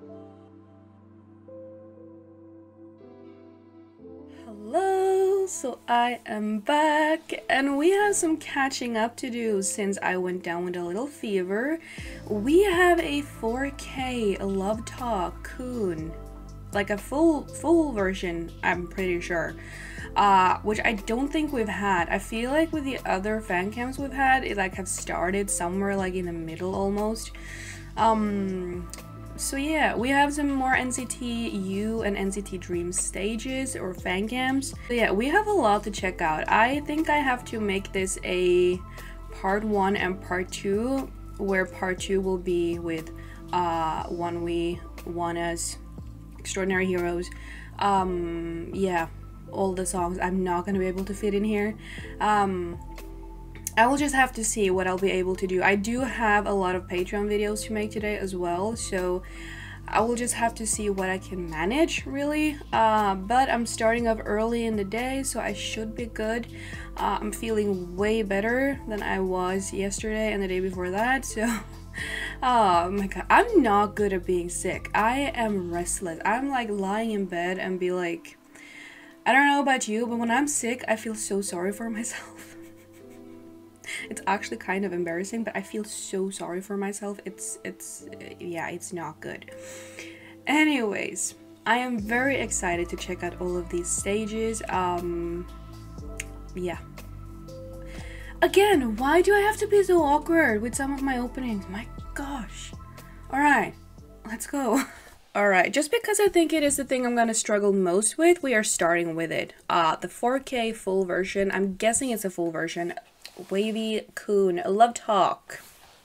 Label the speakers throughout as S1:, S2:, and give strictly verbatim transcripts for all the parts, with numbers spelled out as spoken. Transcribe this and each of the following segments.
S1: Hello, so I am back and we have some catching up to do since I went down with a little fever. We have a four K Love Talk Kun, like a full full version, I'm pretty sure, uh, which I don't think we've had. I feel like with the other fan cams we've had, it like have started somewhere like in the middle almost. Um, So yeah, we have some more N C T U and N C T Dream stages or fan cams. So yeah, we have a lot to check out. I think I have to make this a part one and part two, where part two will be with uh, ONEWE, ONEUS, Extraordinary Heroes. Um, yeah, all the songs I'm not gonna be able to fit in here. Um, I will just have to see what I'll be able to do. I do have a lot of Patreon videos to make today as well, so I will just have to see what I can manage, really. Uh, but I'm starting off early in the day, so I should be good. Uh, I'm feeling way better than I was yesterday and the day before that, so... Oh my god, I'm not good at being sick. I am restless. I'm like lying in bed and be like... I don't know about you, but when I'm sick, I feel so sorry for myself. It's actually kind of embarrassing, but I feel so sorry for myself. It's, it's, yeah, it's not good. Anyways, I am very excited to check out all of these stages. Um, yeah. Again, why do I have to be so awkward with some of my openings? My gosh. Alright, let's go. Alright, just because I think it is the thing I'm gonna struggle most with, we are starting with it. Uh, the four K full version. I'm guessing it's a full version. WayV Kun, Love Talk.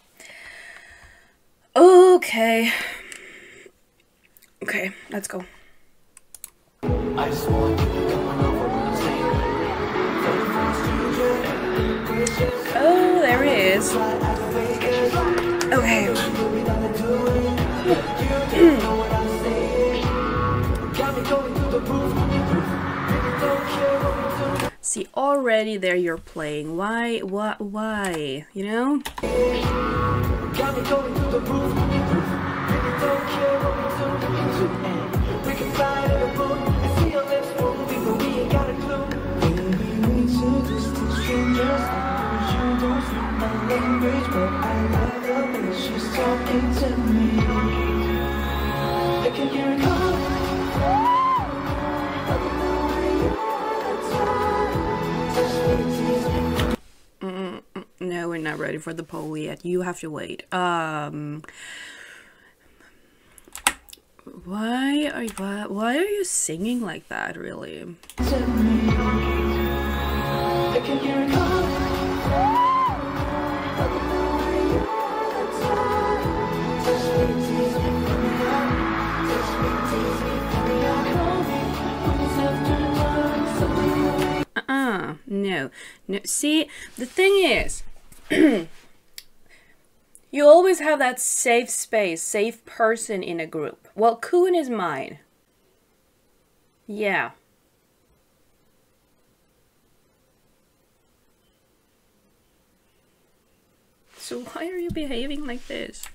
S1: Okay. Okay, let's go. I just want you to come over and say, oh, there it is. Okay. See, already there you're playing. Why, why, why, you know? No, we're not ready for the poll yet. You have to wait. Um, why are you, why, why are you singing like that, really? Uh-uh, no, no. See, the thing is, you always have that safe space, safe person in a group. Well, Kun is mine. Yeah. So why are you behaving like this?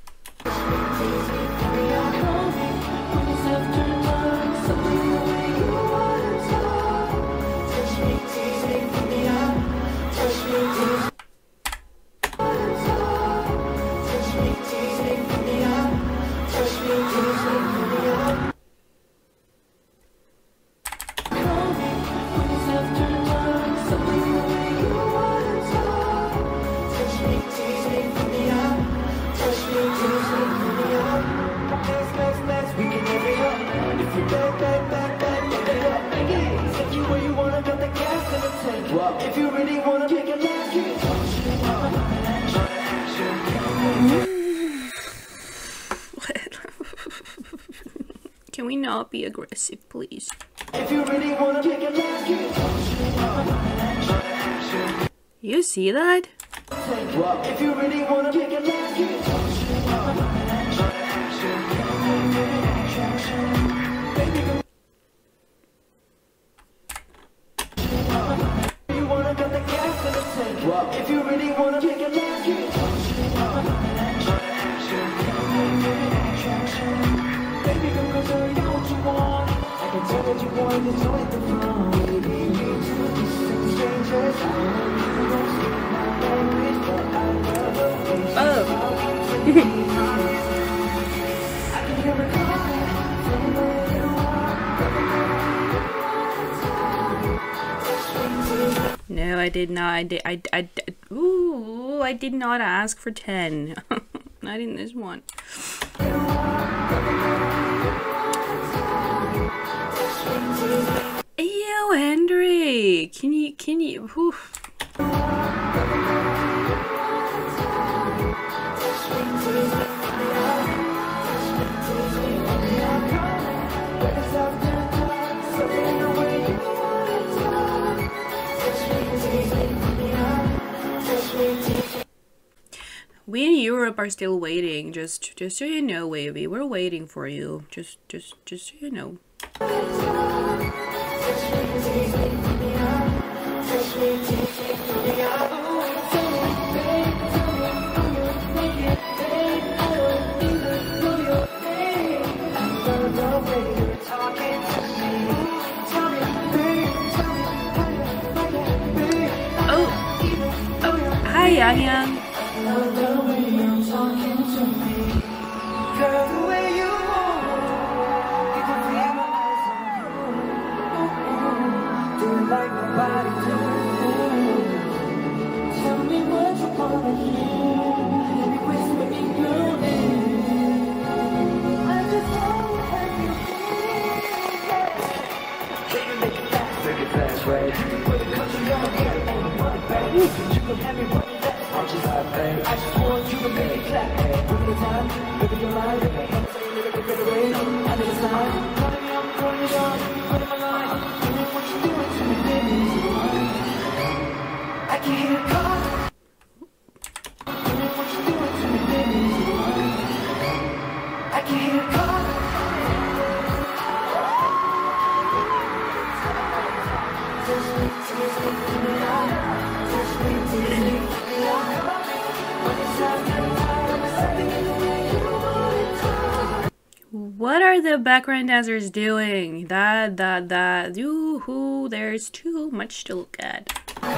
S1: If you really wanna make it last, can we not be aggressive, please? If you really wanna make it last, you see that? If you really wanna make it last, if you really wanna take it back, baby, No, I did not. I did. I, I, ooh, I did not ask for ten. Not in this one. Yo, Henry, can you, can you, whew. We in Europe are still waiting. Just, just so you know, Wavy, we're waiting for you. Just, just, just so you know. Oh, oh, hi, Yang Yang. What are the background dancers doing? That, that, that, yoo-hoo, there's too much to look at.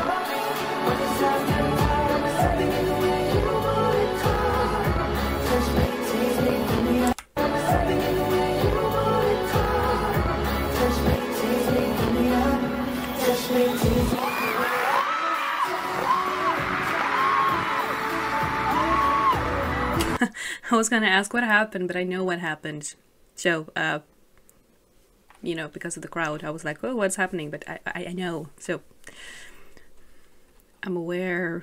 S1: I was gonna ask what happened, but I know what happened. So, uh, you know, because of the crowd, I was like, oh, what's happening? But I, I, I know. So, I'm aware.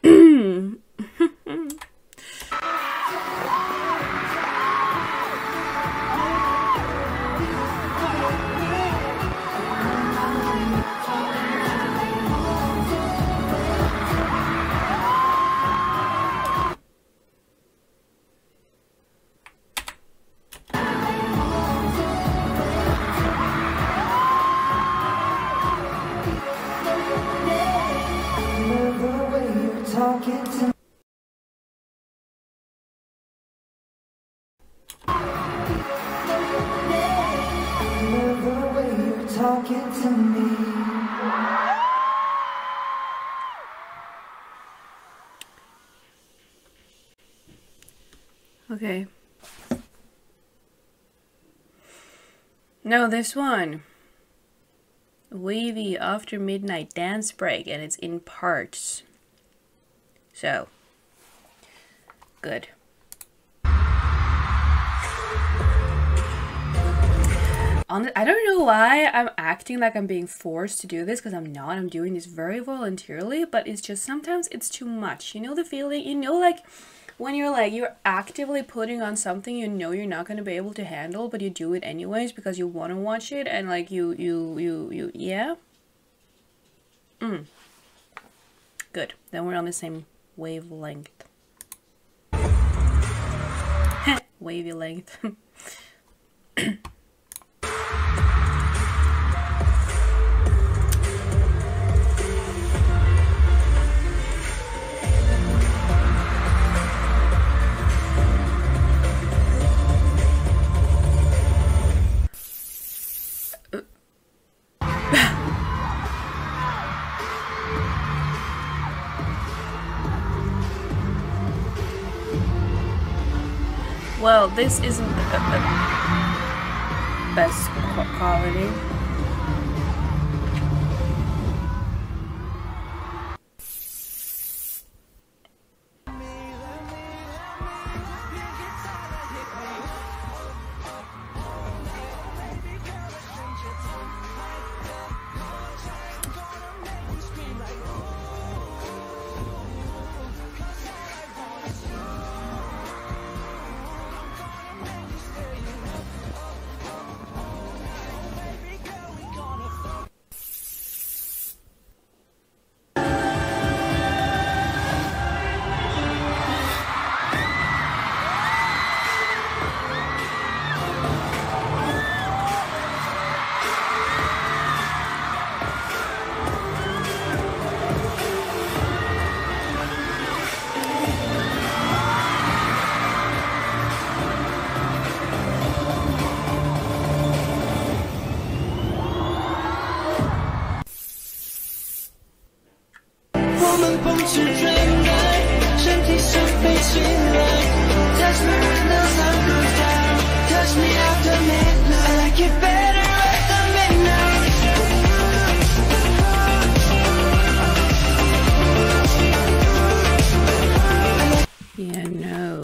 S1: Okay. No, this one. Wavy After Midnight Dance Break, and it's in parts. So, good. On I don't know why I'm acting like I'm being forced to do this, because I'm not. I'm doing this very voluntarily, but it's just sometimes it's too much. You know the feeling? You know, like when you're like, you're actively putting on something you know you're not going to be able to handle, but you do it anyways because you want to watch it, and like you, you, you, you, yeah? Mm. Good. Then we're on the same wavelength. Wavy length. Well, this isn't the best quality. Yeah, no.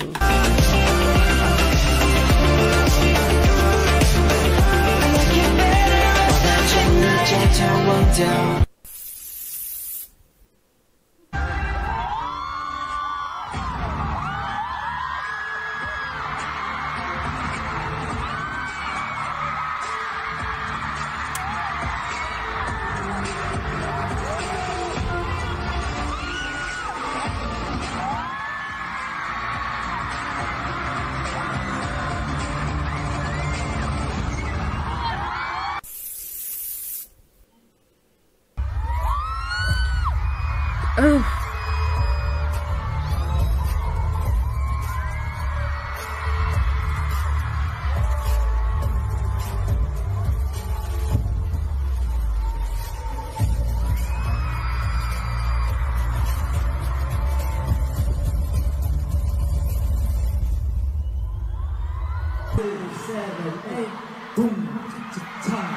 S1: Oh.
S2: Seven, eight, boom, time.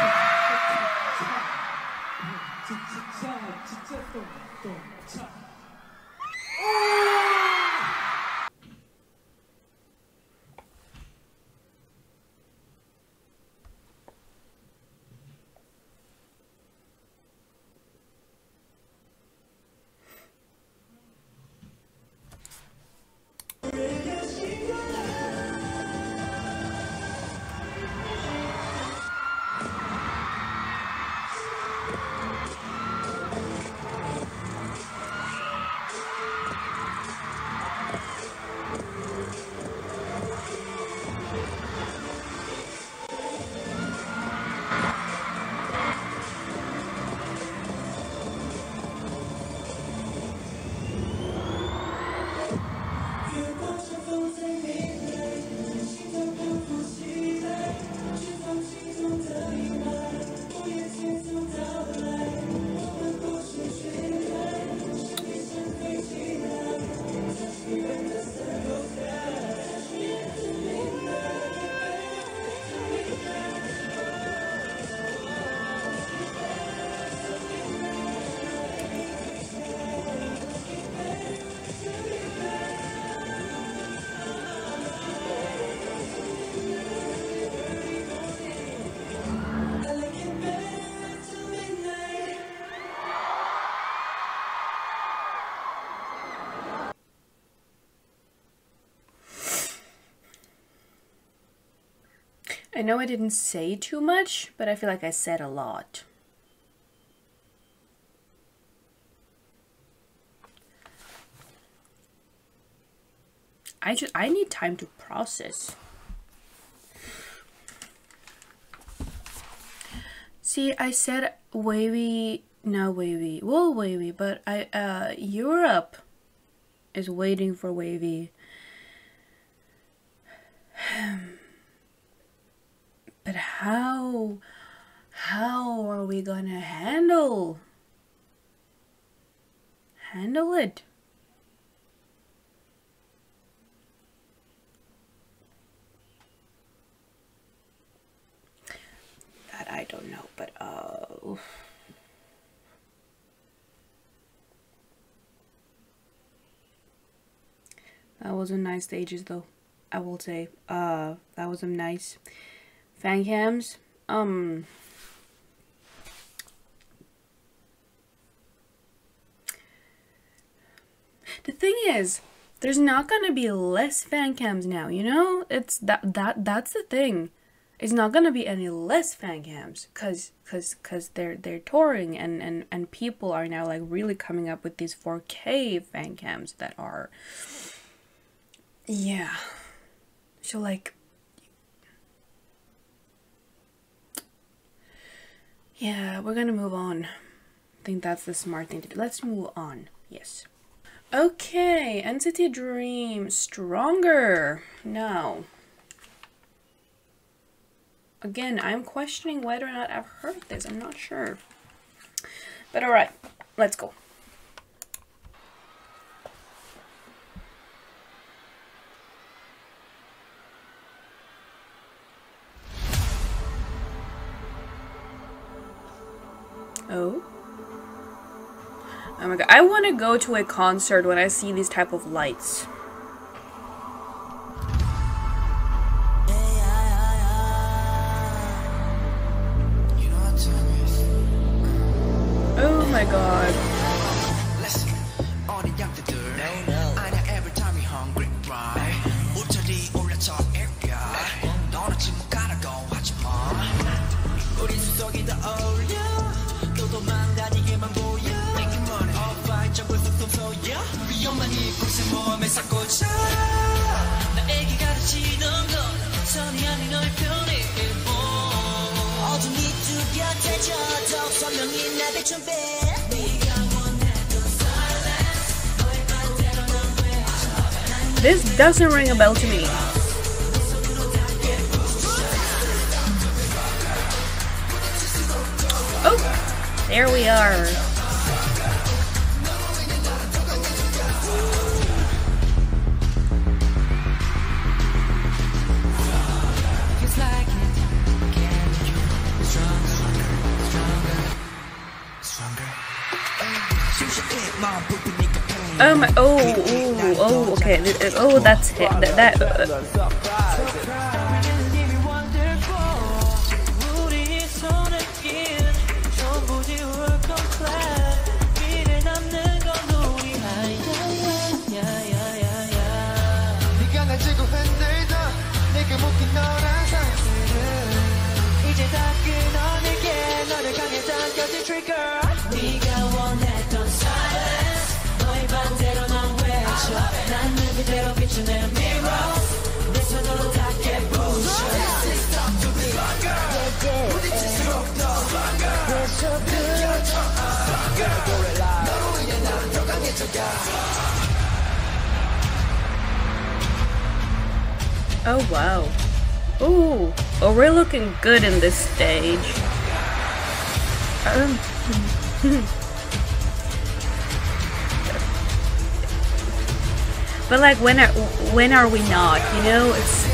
S1: I know I didn't say too much, but I feel like I said a lot. I just I need time to process. See, I said wavy, not wavy, well wavy, but I uh Europe is waiting for wavy. But how how are we gonna handle handle it? That was some nice stages though, I will say. Uh, that was some nice fan cams. Um, the thing is, there's not gonna be less fan cams now, you know? It's that that that's the thing. It's not gonna be any less fan cams, cause cause cause they're they're touring and and and people are now like really coming up with these four K fan cams that are, yeah. So like, yeah, we're gonna move on. I think that's the smart thing to do. Let's move on. Yes. Okay, N C T Dream Stronger. Now, again, I'm questioning whether or not I've heard this. I'm not sure. But alright, let's go. Oh. Oh my god, I want to go to a concert when I see these type of lights. Oh my god. This doesn't ring a bell to me. Oh, there we are. Oh my, oh, oh, oh, okay, oh, that's it, that, that uh. Oh wow. Ooh. Oh, we're looking good in this stage. Um. But like, when are when are we not? You know, it's.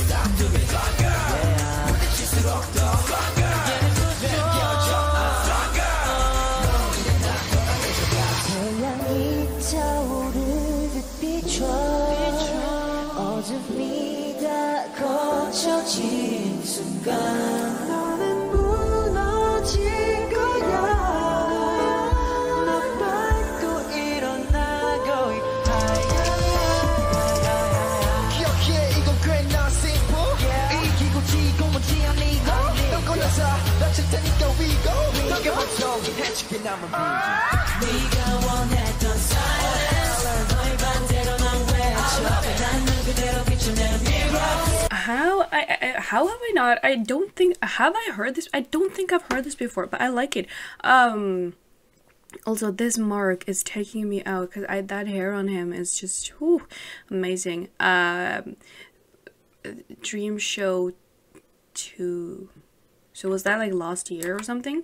S1: How I, I how have I not? I don't think have I heard this. I don't think I've heard this before, but I like it. Um. Also, this mark is taking me out because I that hair on him is just whew, amazing. Um. Dream Show two. So was that like last year or something?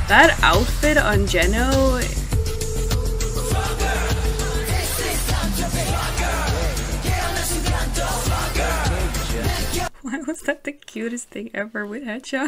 S1: That outfit on Jeno. Why was that the cutest thing ever with Haechan?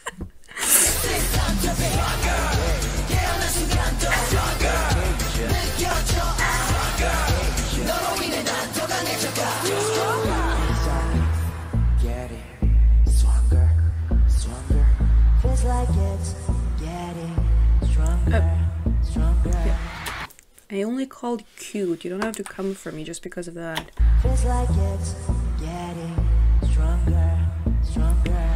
S1: I only called cute. You don't have to come for me just because of that. Feels like it's getting stronger, stronger.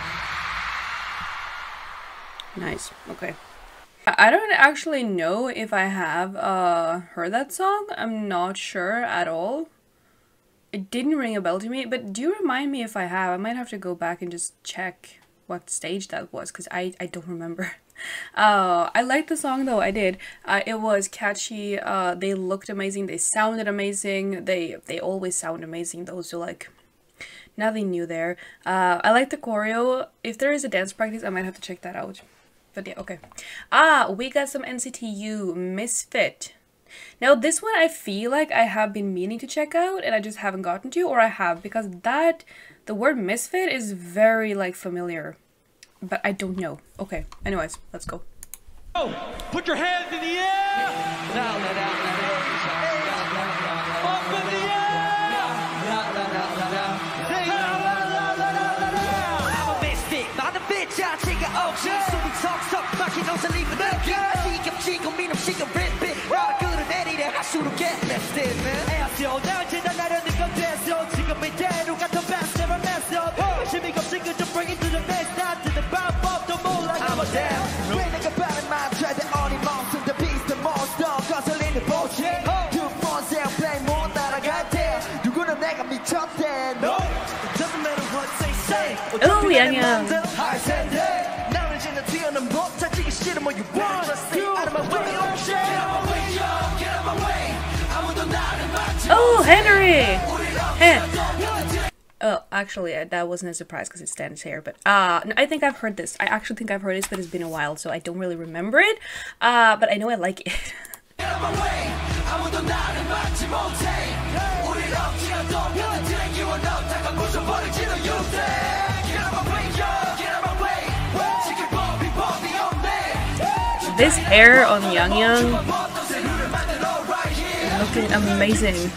S1: Nice. Okay. I don't actually know if I have uh, heard that song. I'm not sure at all. It didn't ring a bell to me, but do remind me if I have. I might have to go back and just check what stage that was, because I, I don't remember. Uh, I liked the song though, I did. Uh, it was catchy, uh, they looked amazing, they sounded amazing, they they always sound amazing though, so like, nothing new there. Uh, I like the choreo. If there is a dance practice, I might have to check that out. But yeah, okay. Ah, we got some N C T U, Misfit. Now this one I feel like I have been meaning to check out and I just haven't gotten to, or I have, because that, the word Misfit is very like familiar. But I don't know. Okay, anyways, let's go.
S3: Oh, put your hands in the air! Up in the air! I'm a misfit, not a bitch, I take it off. So we talk, talk, fuck it, don't leave it up. I think I'm chico, mean I'm chico, red bit. Not a good at any that I should have get left in, man. Asio, now to the night of the contest, so chico, me dead, who got the best, never mess up. She make a single to bring it to the next time. I'm a damn. When I got bad in mind, try the only monster, the beast, the monster, cause in the bullshit. Two phones and play more than I got there. You're gonna make me chop there. No, it doesn't matter what they say.
S1: Oh, yeah, yeah.
S3: I said that. Now it's in the tea on the boat, touching your shit on what you want. Stay out of my way, oh shit. Get out of my way, yo, get out of my way. I want to not in my
S1: Oh, Henry! Hey. Oh, actually, uh, that wasn't a surprise because it stands here, but uh, no, I think I've heard this. I actually think I've heard this, but it's been a while, so I don't really remember it. Uh, but I know I like it. This hair on Yang Yang looking amazing.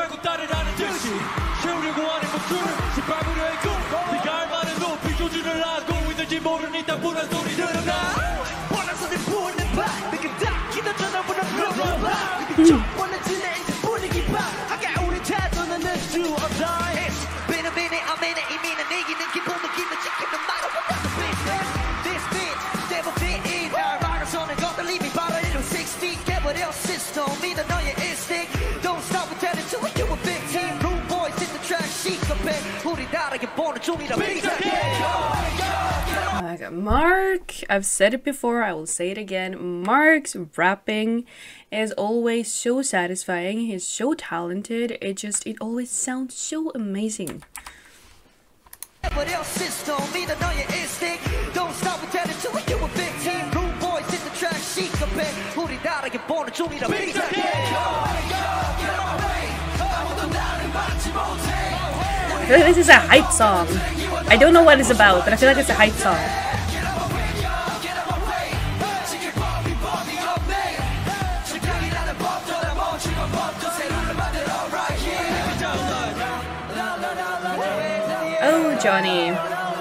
S3: Don't stop with that until we do a big team. Rude boys in the track, chic a bit. Who did that? I get born to me the big
S1: Mark, I've said it before, I will say it again. Mark's rapping is always so satisfying. He's so talented. It just, it always sounds so amazing.
S3: Don't stop with that until we do a big team. Rude boys in the track, chic a bit. Who did that? I get born to me the big
S1: This is a hype song. I don't know what it's about, but I feel like it's a hype song. Oh, Johnny.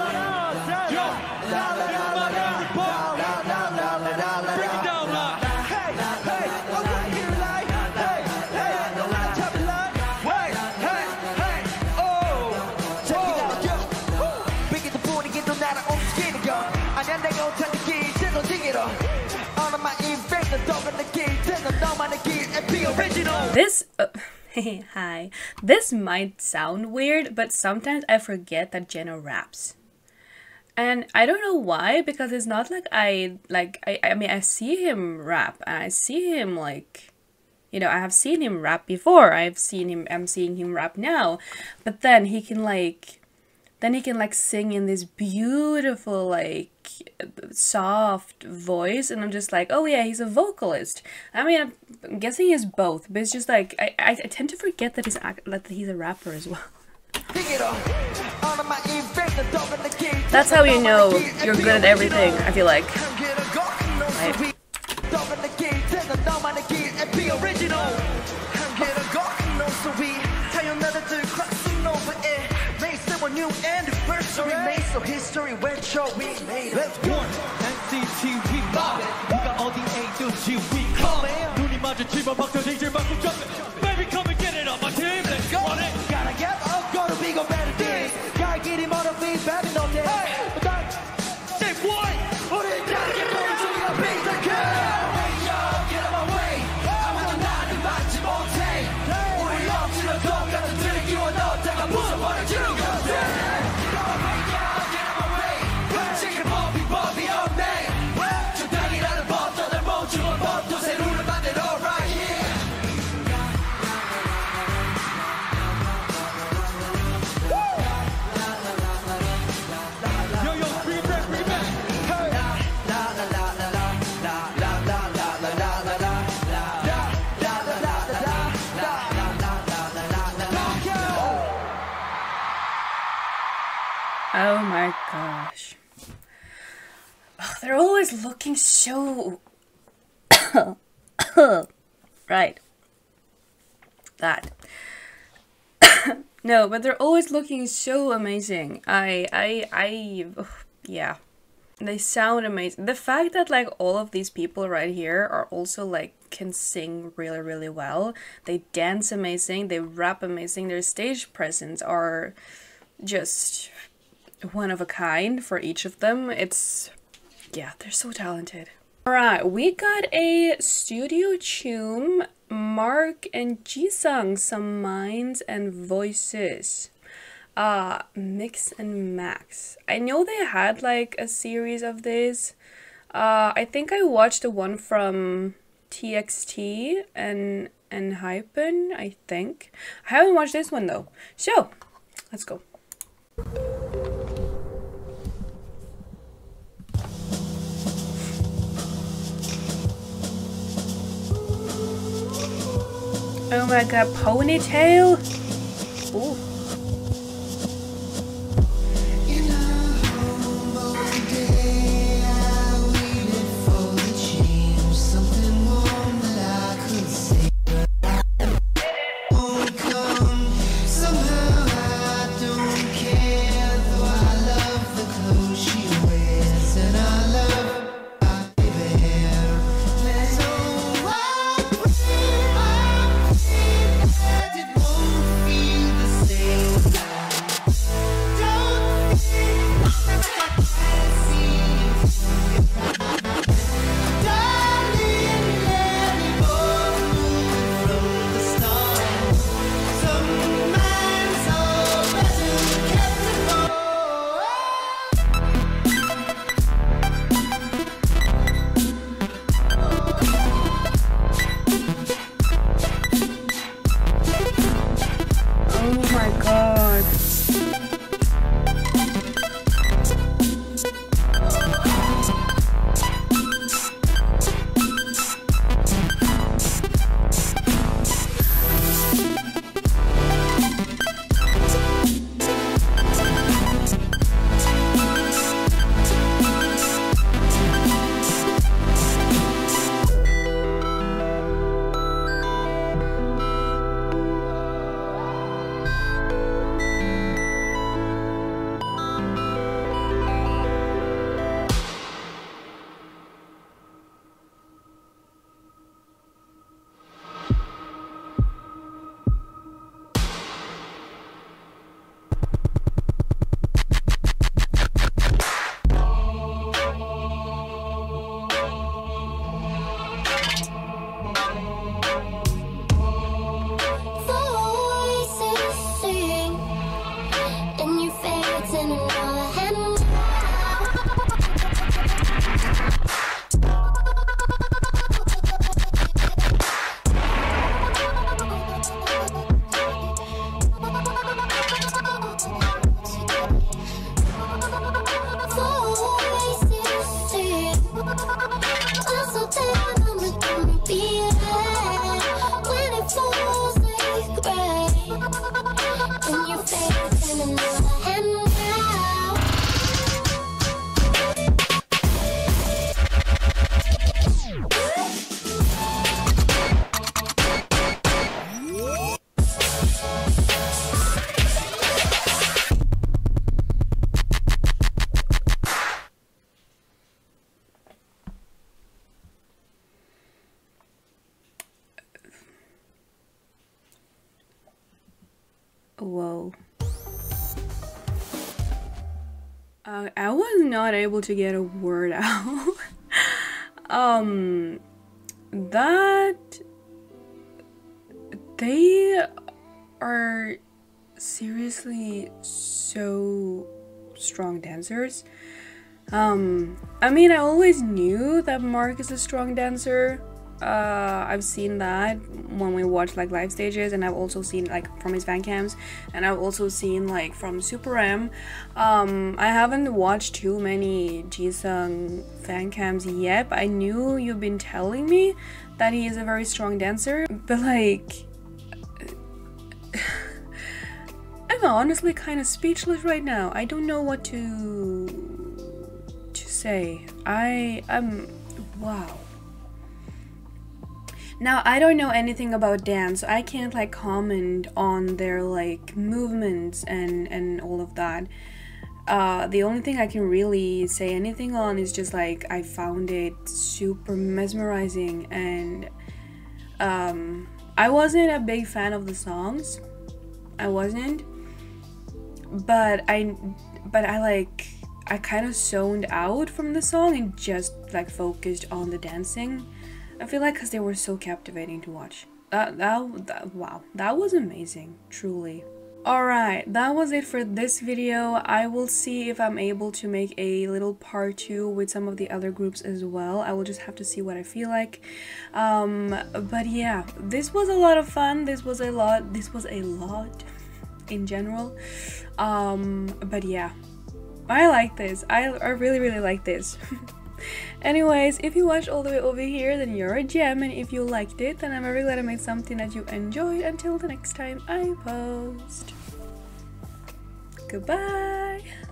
S1: This, uh, hi, this might sound weird, but sometimes I forget that Jeno raps. And I don't know why, because it's not like I, like, I, I mean, I see him rap, and I see him, like, you know, I have seen him rap before, I've seen him, I'm seeing him rap now, but then he can, like, then he can like sing in this beautiful like soft voice, and I'm just like, oh yeah, he's a vocalist. I mean, I'm guessing he's both, but it's just like I, I, I tend to forget that he's that he's a rapper as well. That's how you know you're good at everything, I feel like. Right?
S3: New anniversary made so history went show we made let's go N C T we mob 누가 어디 A든지 we come 눈이 마주치면 박터지질 받고 jump baby come and get it on my team let's go gotta get up gotta be go better days 갈 길이 멀어 be better no day say boy 우리 gotta get more to the beat the girl hey yo get out my way 아무도 나를 막지 못해 우리 억지로 똑같은 들기와 너 다가 부숴버려주는 거
S1: Oh my gosh. Ugh, they're always looking so... right. That. No, but they're always looking so amazing. I, I, I, ugh, yeah. They sound amazing. The fact that like all of these people right here are also like can sing really, really well. They dance amazing. They rap amazing. Their stage presence are just one of a kind for each of them. It's, yeah, they're so talented. Alright, we got a Studio Choom, Mark and Jisung, Some Minds and Voices. Uh, Mix and Max. I know they had like a series of this. Uh, I think I watched the one from T X T and, and Hypen, I think. I haven't watched this one though. So, let's go. Oh my god, ponytail? Ooh. Whoa. Uh, I was not able to get a word out. um, that they are seriously so strong dancers. Um, I mean, I always knew that Mark is a strong dancer. Uh, I've seen that when we watch like live stages, and I've also seen like from his fan cams, and I've also seen like from Super M. Um, I haven't watched too many Jisung fan cams yet, but I knew you've been telling me that he is a very strong dancer, but like I'm honestly kind of speechless right now. I don't know what to to say. I am wow. Now, I don't know anything about dance, so I can't like comment on their like movements and and all of that. Uh, the only thing I can really say anything on is just like I found it super mesmerizing, and um, I wasn't a big fan of the songs. I wasn't, but I but I like I kind of zoned out from the song and just like focused on the dancing. I feel like because they were so captivating to watch. That, that, that, wow, that was amazing, truly. Alright, that was it for this video. I will see if I'm able to make a little part two with some of the other groups as well. I will just have to see what I feel like. Um, but yeah, this was a lot of fun. This was a lot, this was a lot in general. Um, but yeah, I like this. I, I really, really like this. Anyways, if you watched all the way over here, then you're a gem, and if you liked it, then I'm very glad I made something that you enjoyed. Until the next time I post. Goodbye!